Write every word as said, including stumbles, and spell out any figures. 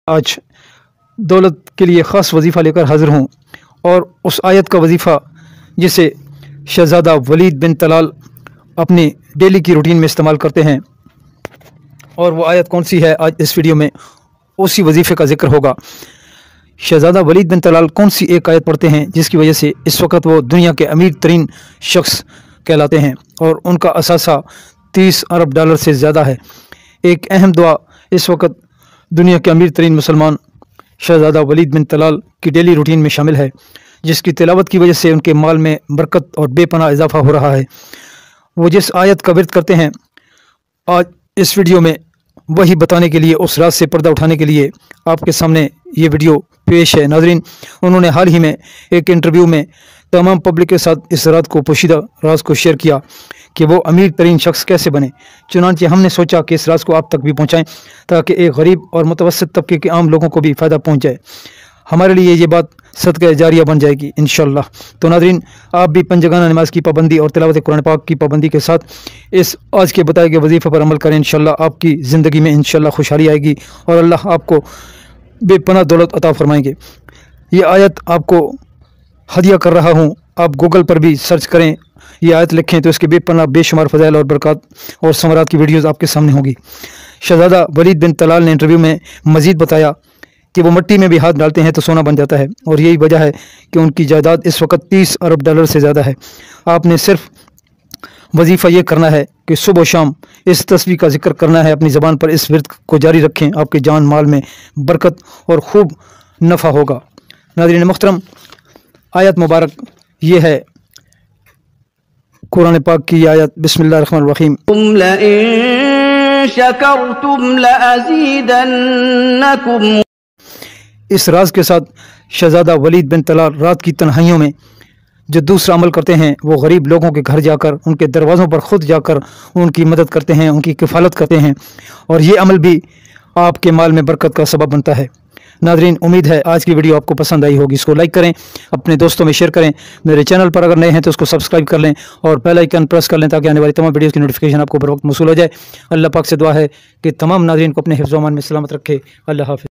آج دولت کے لیے خاص وظیفہ لے کر حاضر ہوں، اور اس آیت کا وظیفہ جسے شہزادہ ولید بن طلال اپنی ڈیلی کی روٹین میں استعمال کرتے ہیں، اور وہ آیت کون سی ہے آج اس ویڈیو میں اسی وظیفے کا ذکر ہوگا۔ شہزادہ ولید بن طلال کون سی ایک آیت پڑھتے ہیں جس کی وجہ سے اس وقت وہ دنیا کے امیر ترین شخص کہلاتے ہیں، اور ان کا اثاثہ تیس ارب ڈالر سے زیادہ ہے۔ ایک اہم دعا اس وقت دنیا کے امیر ترین مسلمان شہزادہ ولید بن طلال کی ڈیلی روٹین میں شامل ہے، جس کی تلاوت کی وجہ سے ان کے مال میں برکت اور بے پناہ اضافہ ہو رہا ہے۔ وہ جس آیت کا ورد کرتے ہیں، آج اس ویڈیو میں وہی بتانے کے لیے، اس راز سے پردہ اٹھانے کے لیے آپ کے سامنے یہ ویڈیو پیش ہے۔ ناظرین، انہوں نے حال ہی میں ایک انٹرویو میں تمام پبلک کے ساتھ اس رات کو پوشیدہ راز کو شیئر کیا کہ وہ امیر ترین شخص کیسے بنے۔ چنانچہ ہم نے سوچا کہ اس راز کو آپ تک بھی پہنچائیں تاکہ ایک غریب اور متوسط طبقے کے عام لوگوں کو بھی فائدہ پہنچ جائے۔ ہمارے لیے یہ بات صدقہ جاریہ بن جائے گی انشاءاللہ۔ تو ناظرین، آپ بھی پنجگانہ نماز کی پابندی اور تلاوت قرآن پاک کی پابندی کے ساتھ اس آج کے بتائے گئے وظیفے پر عمل کریں۔ انشاءاللہ آپ کی زندگی میں انشاءاللہ خوشحالی آئے گی اور اللہ آپ کو بے پناہ دولت عطا فرمائیں گے۔ یہ آیت آپ کو ہدیہ کر رہا ہوں، آپ گوگل پر بھی سرچ کریں، یہ آیت لکھیں تو اس کے بے پناہ بے شمار فضائل اور برکات اور ثمرات کی ویڈیوز آپ کے سامنے ہوگی۔ شہزادہ ولید بن طلال نے انٹرویو میں مزید بتایا کہ وہ مٹی میں بھی ہاتھ ڈالتے ہیں تو سونا بن جاتا ہے، اور یہی وجہ ہے کہ ان کی جائیداد اس وقت تیس ارب ڈالر سے زیادہ ہے۔ آپ نے صرف وظیفہ یہ کرنا ہے کہ صبح و شام اس تصویر کا ذکر کرنا ہے، اپنی زبان پر اس ورد کو جاری رکھیں، آپ کے جان مال میں برکت اور خوب نفع ہوگا۔ ناظرین محترم، آیت مبارک یہ ہے قرآن پاک کی آیت، بسم اللہ الرحمن الرحیم۔ تم لئن شکرتم لأزیدنکم۔ اس راز کے ساتھ شہزادہ ولید بن طلال رات کی تنہائیوں میں جو دوسرا عمل کرتے ہیں، وہ غریب لوگوں کے گھر جا کر ان کے دروازوں پر خود جا کر ان کی مدد کرتے ہیں، ان کی کفالت کرتے ہیں، اور یہ عمل بھی آپ کے مال میں برکت کا سبب بنتا ہے۔ ناظرین، امید ہے آج کی ویڈیو آپ کو پسند آئی ہوگی۔ اس کو لائک کریں، اپنے دوستوں میں شیئر کریں، میرے چینل پر اگر نئے ہیں تو اس کو سبسکرائب کر لیں اور بیل آئیکن پریس کر لیں تاکہ آنے والی تمام ویڈیوز کی نوٹیفیکیشن آپ کو بر وقت موصول ہو جائے۔ اللہ پاک سے دعا ہے کہ تمام ناظرین کو اپنے حفظ و امان میں سلامت رکھے۔ اللہ حافظ۔